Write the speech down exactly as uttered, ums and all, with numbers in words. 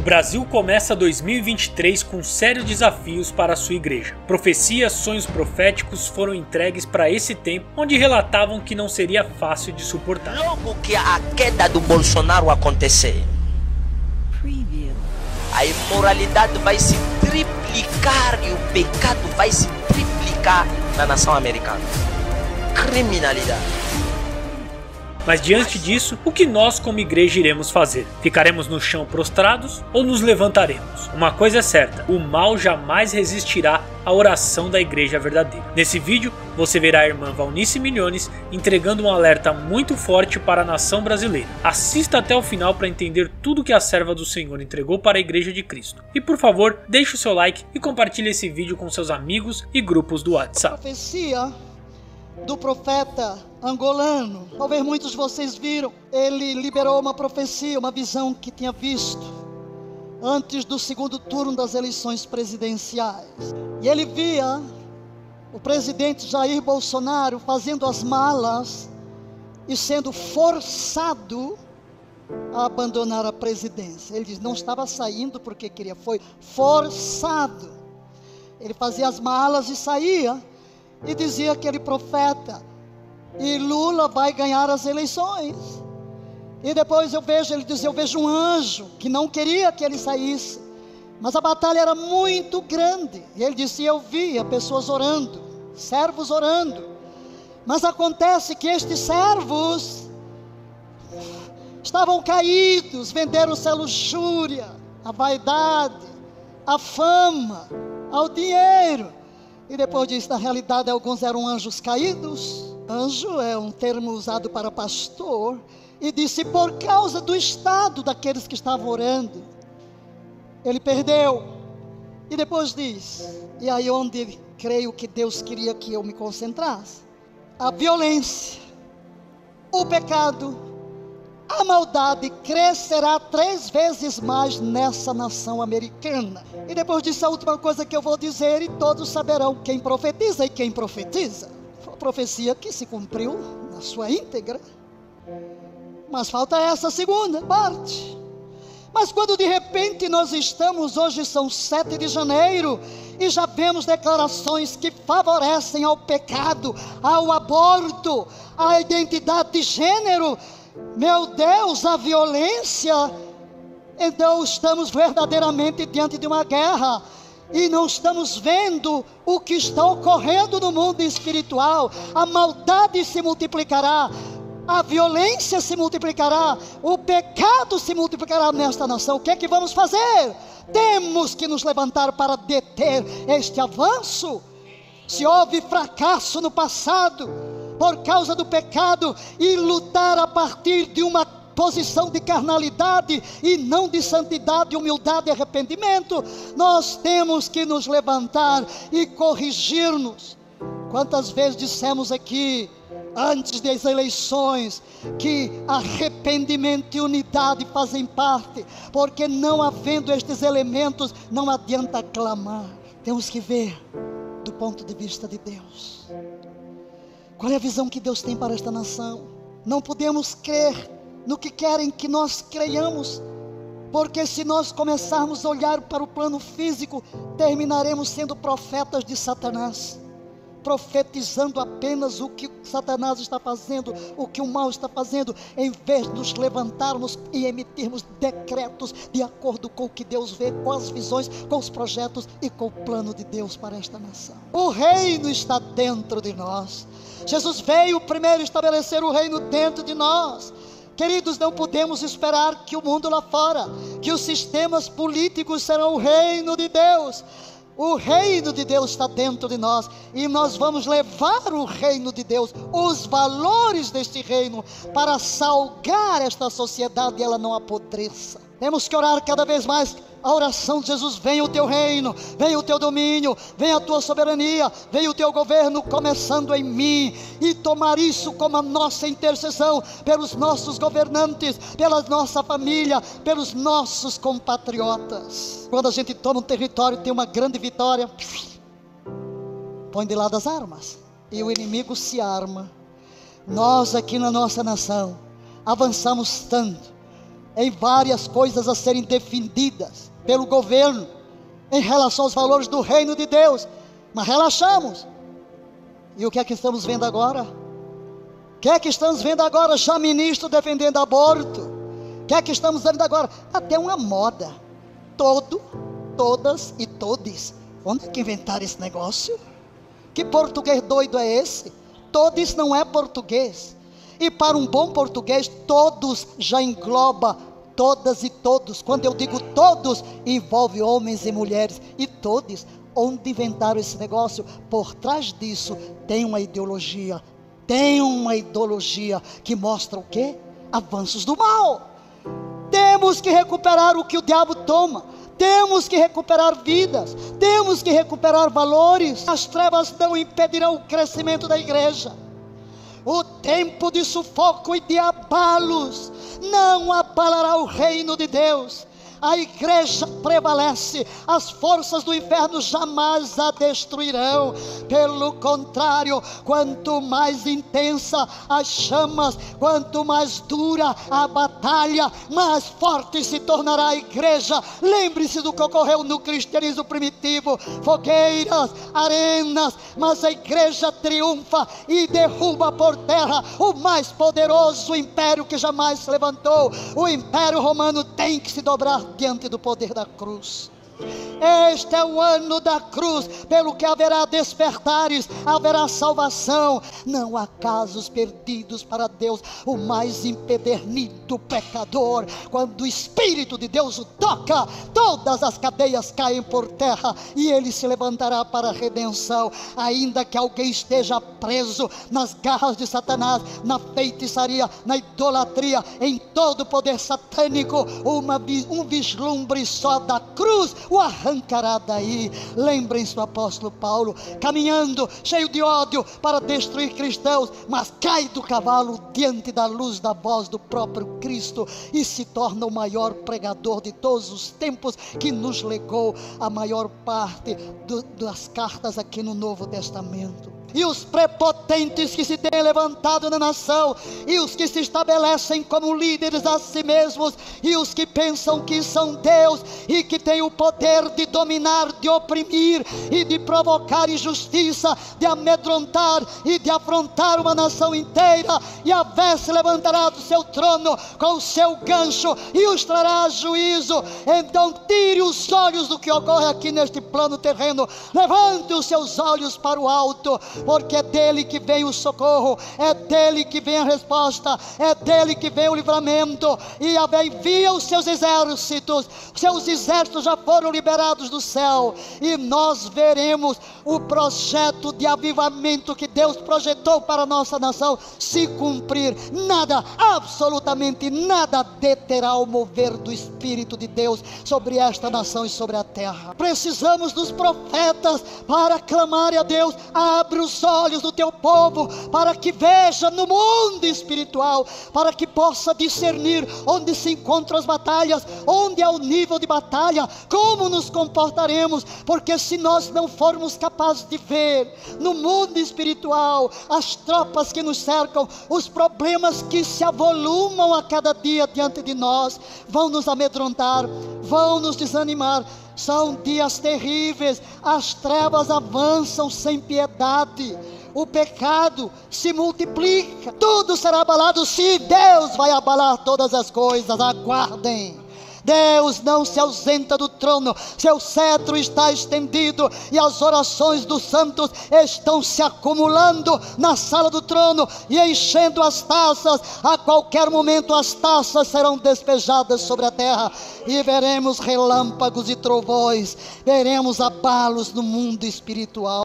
Brasil começa dois mil e vinte e três com sérios desafios para a sua igreja. Profecias, sonhos proféticos foram entregues para esse tempo, onde relatavam que não seria fácil de suportar. Logo que a queda do Bolsonaro acontecer, a imoralidade vai se triplicar e o pecado vai se triplicar na nação americana. Criminalidade. Mas diante disso, o que nós como igreja iremos fazer? Ficaremos no chão prostrados ou nos levantaremos? Uma coisa é certa, o mal jamais resistirá à oração da igreja verdadeira. Nesse vídeo, você verá a irmã Valnice Milhones entregando um alerta muito forte para a nação brasileira. Assista até o final para entender tudo que a serva do Senhor entregou para a igreja de Cristo. E por favor, deixe o seu like e compartilhe esse vídeo com seus amigos e grupos do WhatsApp. Profecia do profeta angolano, talvez muitos de vocês viram, ele liberou uma profecia, uma visão que tinha visto antes do segundo turno das eleições presidenciais, e ele via o presidente Jair Bolsonaro fazendo as malas e sendo forçado a abandonar a presidência. Ele diz, não estava saindo porque queria, foi forçado. Ele fazia as malas e saía, e dizia aquele profeta, e Lula vai ganhar as eleições. E depois eu vejo, ele diz, eu vejo um anjo que não queria que ele saísse, mas a batalha era muito grande. E ele disse, eu via pessoas orando, servos orando, mas acontece que estes servos estavam caídos, venderam-se à luxúria, à vaidade, à fama, ao dinheiro. E depois disso, na realidade, alguns eram anjos caídos. Anjo é um termo usado para pastor. E disse, por causa do estado daqueles que estavam orando, ele perdeu. E depois diz, e aí onde creio que Deus queria que eu me concentrasse, a violência, o pecado, a maldade crescerá três vezes mais nessa nação americana. E depois disso, a última coisa que eu vou dizer, e todos saberão quem profetiza e quem profetiza. Foi a profecia que se cumpriu na sua íntegra. Mas falta essa segunda parte. Mas quando de repente nós estamos, hoje são sete de janeiro, e já vemos declarações que favorecem ao pecado, ao aborto, à identidade de gênero, meu Deus, a violência, então estamos verdadeiramente diante de uma guerra, e não estamos vendo o que está ocorrendo no mundo espiritual. A maldade se multiplicará, a violência se multiplicará, o pecado se multiplicará nesta nação. O que é que vamos fazer? Temos que nos levantar para deter este avanço. Se houve fracasso no passado por causa do pecado, e lutar a partir de uma posição de carnalidade e não de santidade, humildade e arrependimento, nós temos que nos levantar e corrigir-nos. Quantas vezes dissemos aqui, antes das eleições, que arrependimento e unidade fazem parte, porque não havendo estes elementos, não adianta clamar. Temos que ver do ponto de vista de Deus. Qual é a visão que Deus tem para esta nação? Não podemos crer no que querem que nós creiamos, porque se nós começarmos a olhar para o plano físico, terminaremos sendo profetas de Satanás, profetizando apenas o que Satanás está fazendo, o que o mal está fazendo, em vez de nos levantarmos e emitirmos decretos de acordo com o que Deus vê, com as visões, com os projetos e com o plano de Deus para esta nação. O reino está dentro de nós. Jesus veio primeiro estabelecer o reino dentro de nós. Queridos, não podemos esperar que o mundo lá fora, que os sistemas políticos serão o reino de Deus. O reino de Deus está dentro de nós, e nós vamos levar o reino de Deus, os valores deste reino, para salgar esta sociedade e ela não apodreça. Temos que orar cada vez mais a oração de Jesus: venha o teu reino, venha o teu domínio, venha a tua soberania, venha o teu governo, começando em mim, e tomar isso como a nossa intercessão pelos nossos governantes, pela nossa família, pelos nossos compatriotas. Quando a gente toma um território, tem uma grande vitória, põe de lado as armas, e o inimigo se arma. Nós aqui na nossa nação avançamos tanto, em várias coisas a serem defendidas pelo governo, em relação aos valores do reino de Deus, mas relaxamos. E o que é que estamos vendo agora? O que é que estamos vendo agora? Já ministro defendendo aborto. O que é que estamos vendo agora? Até uma moda. Todo, todas e todes. Onde é que inventaram esse negócio? Que português doido é esse? Todos não é português. E para um bom português, todos já engloba todas e todos. Quando eu digo todos, envolve homens e mulheres. E todos. Onde inventaram esse negócio? Por trás disso tem uma ideologia. Tem uma ideologia que mostra o quê? Avanços do mal. Temos que recuperar o que o diabo toma. Temos que recuperar vidas. Temos que recuperar valores. As trevas não impedirão o crescimento da igreja. O tempo de sufoco e de abalos não abalará o reino de Deus. A igreja prevalece, as forças do inferno jamais a destruirão. Pelo contrário, quanto mais intensa as chamas, quanto mais dura a batalha, mais forte se tornará a igreja. Lembre-se do que ocorreu no cristianismo primitivo: fogueiras, arenas, mas a igreja triunfa e derruba por terra o mais poderoso império que jamais se levantou. O império romano tem que se dobrar diante do poder da cruz. Este é o ano da cruz, pelo que haverá despertares, haverá salvação. Não há casos perdidos para Deus. O mais empedernido pecador, quando o Espírito de Deus o toca, todas as cadeias caem por terra e ele se levantará para a redenção. Ainda que alguém esteja preso nas garras de Satanás, na feitiçaria, na idolatria, em todo o poder satânico, uma, um vislumbre só da cruz o arrancará daí. Lembrem-se do apóstolo Paulo, caminhando cheio de ódio para destruir cristãos, mas cai do cavalo diante da luz da voz do próprio Cristo e se torna o maior pregador de todos os tempos, que nos legou a maior parte do, das cartas aqui no Novo Testamento. E os prepotentes que se têm levantado na nação, e os que se estabelecem como líderes a si mesmos, e os que pensam que são Deus e que têm o poder de dominar, de oprimir e de provocar injustiça, de amedrontar e de afrontar uma nação inteira, e a Vé se levantará do seu trono com o seu gancho e os trará a juízo. Então tire os olhos do que ocorre aqui neste plano terreno, levante os seus olhos para o alto, porque é dele que vem o socorro, é dele que vem a resposta, é dele que vem o livramento. E envia os seus exércitos, seus exércitos já foram liberados do céu, e nós veremos o projeto de avivamento que Deus projetou para a nossa nação se cumprir. Nada, absolutamente nada deterá o mover do Espírito de Deus sobre esta nação e sobre a terra. Precisamos dos profetas para clamar a Deus: abre os olhos do teu povo para que veja no mundo espiritual, para que possa discernir onde se encontram as batalhas, onde é o nível de batalha, como nos comportaremos, porque se nós não formos capazes de ver no mundo espiritual as tropas que nos cercam, os problemas que se avolumam a cada dia diante de nós, vão nos amedrontar, vão nos desanimar. São dias terríveis, as trevas avançam sem piedade, o pecado se multiplica, tudo será abalado. Se Deus vai abalar todas as coisas, aguardem. Deus não se ausenta do trono, seu cetro está estendido e as orações dos santos estão se acumulando na sala do trono e enchendo as taças. A qualquer momento as taças serão despejadas sobre a terra e veremos relâmpagos e trovões, veremos abalos no mundo espiritual.